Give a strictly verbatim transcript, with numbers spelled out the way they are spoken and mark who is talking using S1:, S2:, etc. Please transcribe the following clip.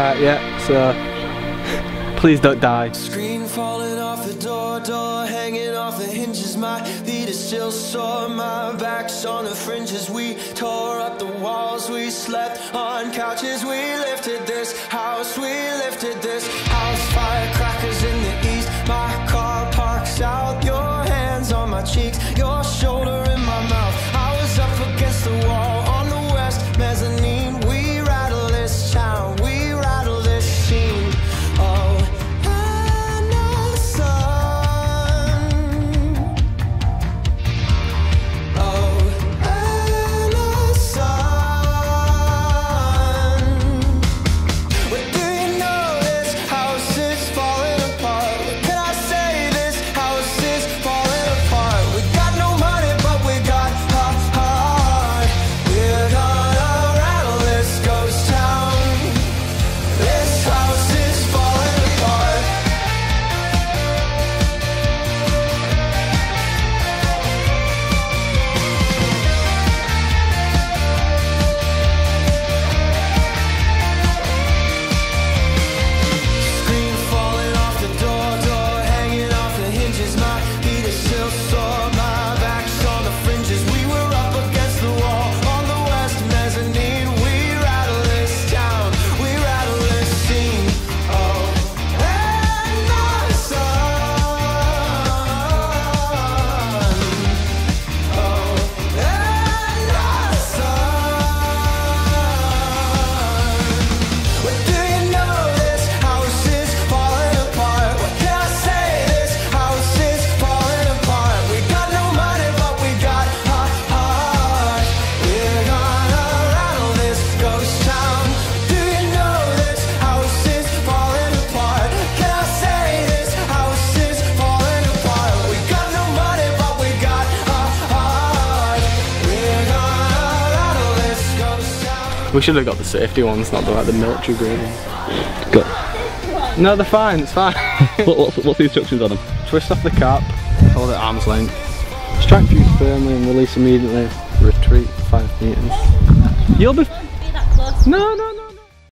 S1: Alright, yeah, so please don't die.
S2: Screen falling off the door, door hanging off the hinges. My feet are still sore, my back's on the fringes. We tore up the walls, we slept on couches. We lifted this house, we lifted this house. Firecrackers in the east, my car parks out. Your hands on my cheeks, your shoulder in my mouth. I was up against the wall on the west mezzanine. We rattle this town, we rattle this scene. Oh,
S1: we should have got the safety ones, not the, like the military grade ones.
S3: Good.
S1: No, they're fine, it's fine.
S3: what, what's, what's the instructions on them?
S1: Twist off the cap, hold it at arm's length. Strike fuse firmly and release immediately. Retreat five meters. You'll be...
S4: Don't be that close.
S1: No, no, no, no.